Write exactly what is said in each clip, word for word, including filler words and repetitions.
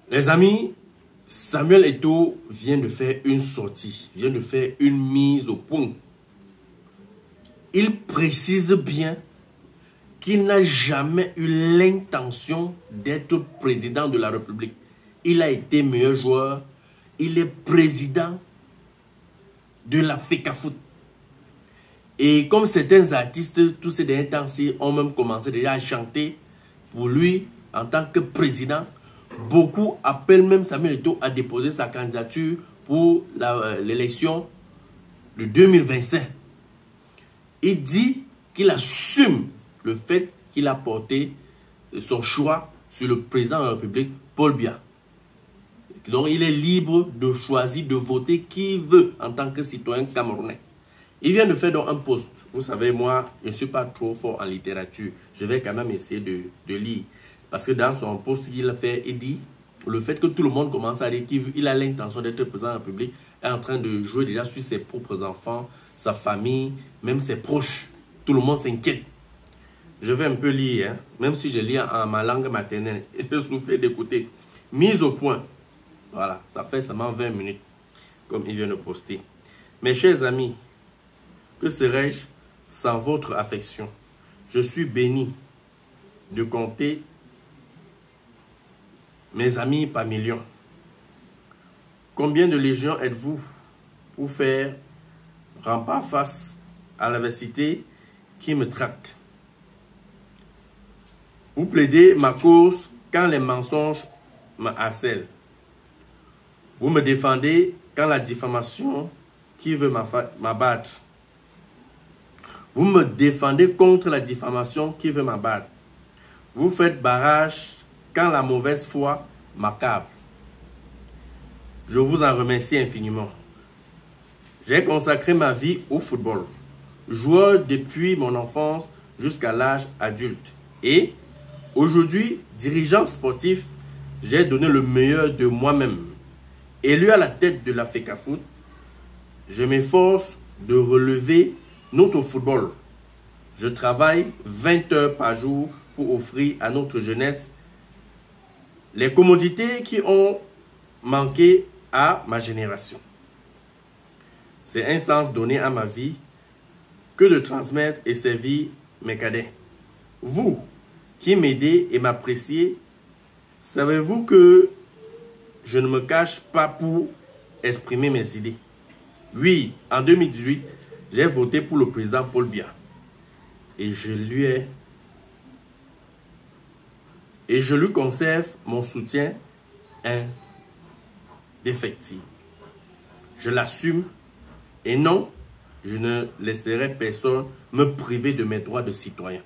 Les amis, Samuel Eto'o vient de faire une sortie, vient de faire une mise au point. Il précise bien qu'il n'a jamais eu l'intention d'être président de la République. Il a été meilleur joueur, il est président de la FECAFOOT. Et comme certains artistes, tous ces derniers temps-ci, ont même commencé déjà à chanter pour lui en tant que président, beaucoup appellent même Samuel Eto'o à déposer sa candidature pour l'élection de deux mille vingt-cinq. Il dit qu'il assume le fait qu'il a porté son choix sur le président de la République, Paul Biya. Donc il est libre de choisir, de voter qui veut en tant que citoyen camerounais. Il vient de faire donc un post. Vous savez, moi, je ne suis pas trop fort en littérature. Je vais quand même essayer de, de lire. Parce que dans son post qu'il a fait, il dit le fait que tout le monde commence à dire qu'il a l'intention d'être président de la République est en train de jouer déjà sur ses propres enfants, sa famille, même ses proches. Tout le monde s'inquiète. Je vais un peu lire, hein, même si je lis en ma langue maternelle. Je souffle d'écouter. Mise au point. Voilà, ça fait seulement vingt minutes, comme il vient de poster. Mes chers amis, que serais-je sans votre affection? Je suis béni de compter mes amis par millions. Combien de légions êtes-vous pour faire rempart face à l'adversité qui me traque? Vous plaidez ma cause quand les mensonges me harcèlent. Vous me défendez quand la diffamation qui veut m'abattre. Vous me défendez contre la diffamation qui veut m'abattre. Vous faites barrage quand la mauvaise foi m'accable. Je vous en remercie infiniment. J'ai consacré ma vie au football. Joueur depuis mon enfance jusqu'à l'âge adulte. Et aujourd'hui, dirigeant sportif, j'ai donné le meilleur de moi-même. Élu à la tête de la FECAFOOT, je m'efforce de relever notre football. Je travaille vingt heures par jour pour offrir à notre jeunesse les commodités qui ont manqué à ma génération. C'est un sens donné à ma vie que de transmettre et servir mes cadets. Vous qui m'aidez et m'appréciez, savez-vous que je ne me cache pas pour exprimer mes idées. Oui, en deux mille dix-huit, j'ai voté pour le président Paul Biya. Et je lui ai... Et je lui conserve mon soutien indéfectible. Je l'assume et non, je ne laisserai personne me priver de mes droits de citoyen.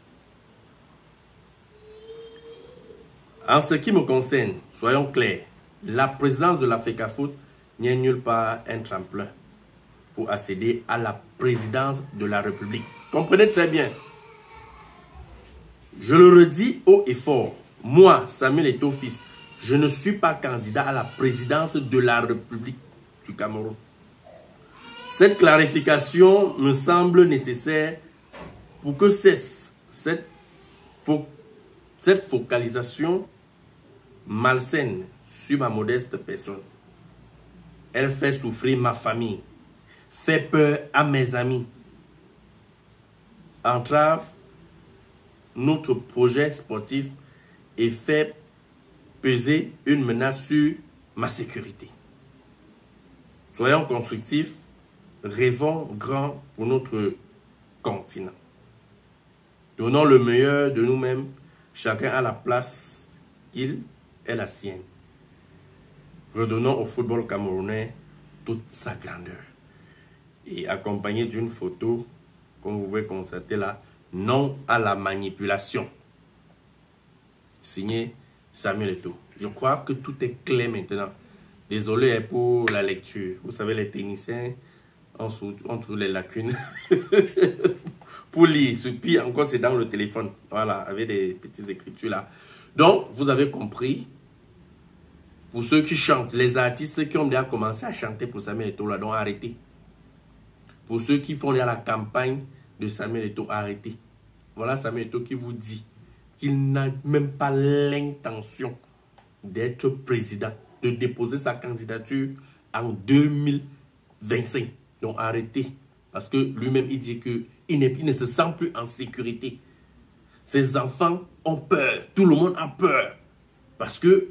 En ce qui me concerne, soyons clairs, la présidence de la FECAFOOT n'est nulle part un tremplin pour accéder à la présidence de la République. Comprenez très bien. Je le redis haut et fort. Moi, Samuel Eto'o fils, je ne suis pas candidat à la présidence de la République du Cameroun. Cette clarification me semble nécessaire pour que cesse cette, fo cette focalisation malsaine sur ma modeste personne. Elle fait souffrir ma famille, fait peur à mes amis, entrave notre projet sportif et fait peser une menace sur ma sécurité. Soyons constructifs, rêvons grand pour notre continent. Donnons le meilleur de nous-mêmes, chacun à la place qu'il est la sienne. Redonnons au football camerounais toute sa grandeur. Et accompagné d'une photo, comme vous pouvez constater là, non à la manipulation. Signé Samuel Eto'o. Je crois que tout est clair maintenant. Désolé pour la lecture. Vous savez, les techniciens ont toujours les lacunes pour lire. Ce pire encore, c'est dans le téléphone. Voilà, avec des petites écritures là. Donc, vous avez compris. Pour ceux qui chantent, les artistes qui ont déjà commencé à chanter pour Samuel Eto'o, là, donc arrêtez. Pour ceux qui font déjà la campagne de Samuel Eto'o, arrêtez. Voilà Samuel Eto'o qui vous dit qu'il n'a même pas l'intention d'être président, de déposer sa candidature en deux mille vingt-cinq. Donc arrêtez. Parce que lui-même, il dit qu'il il ne se sent plus en sécurité. Ses enfants ont peur. Tout le monde a peur. Parce que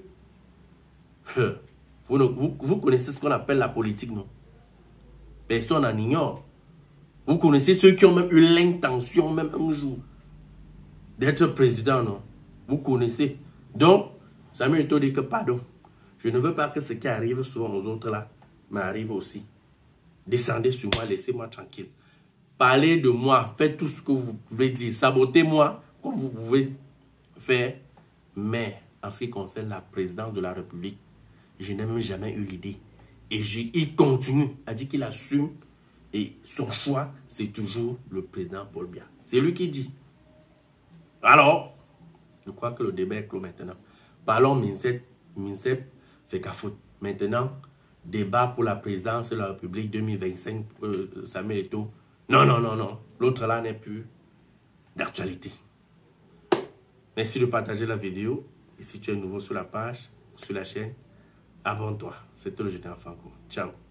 vous, vous, vous connaissez ce qu'on appelle la politique, non? Personne n'en ignore. Vous connaissez ceux qui ont même eu l'intention, même un jour, d'être président, non? Vous connaissez. Donc, Samuel Eto'o dit que pardon. Je ne veux pas que ce qui arrive souvent aux autres là m'arrive aussi. Descendez sur moi, laissez-moi tranquille. Parlez de moi, faites tout ce que vous pouvez dire. Sabotez-moi comme vous pouvez faire. Mais en ce qui concerne la présidence de la République, je n'ai même jamais eu l'idée. Et il continue à dire qu'il assume. Et son choix, c'est toujours le président Paul Biya. C'est lui qui dit. Alors, je crois que le débat est clos maintenant. Parlons Mincep, Mincep Fecafoot. Maintenant, débat pour la présidence de la République deux mille vingt-cinq, euh, Samuel Eto'o. Non, non, non, non. L'autre là n'est plus d'actualité. Merci de partager la vidéo. Et si tu es nouveau sur la page, sur la chaîne, abonne-toi. C'était le Général Franco. Ciao.